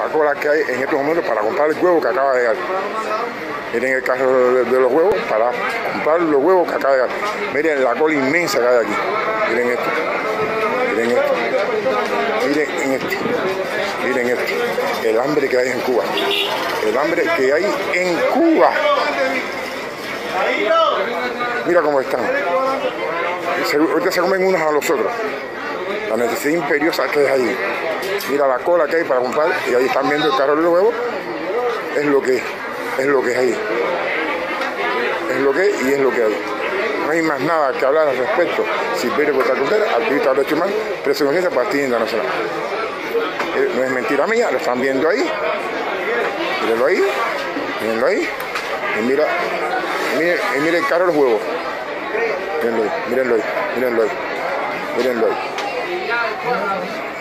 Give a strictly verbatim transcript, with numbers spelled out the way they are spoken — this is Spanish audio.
la cola que hay en estos momentos para comprar el huevo que acaba de llegar. Miren el carro de, de los huevos para comprar los huevos que acaba de llegar. Miren la cola inmensa que hay aquí. Miren esto. Miren esto. Miren esto. Miren esto. El hambre que hay en Cuba. El hambre que hay en Cuba. Mira cómo están. Ahorita se comen unos a los otros. La necesidad imperiosa que hay ahí. Mira la cola que hay para comprar. Y ahí están viendo el carro de los huevos. Es lo que es. Es lo que es ahí. Es lo que es y es lo que hay. No hay más nada que hablar al respecto. Silverio Puerta Contreras, activista de derechos humanos, preso de conciencia, Partida Internacional. Eh, no es mentira mía, lo están viendo ahí. Mírenlo ahí. Mírenlo ahí. Y mira, miren, y miren el carro de los huevos. Mírenlo ahí, mírenlo ahí, mírenlo ahí. Mírenlo ahí.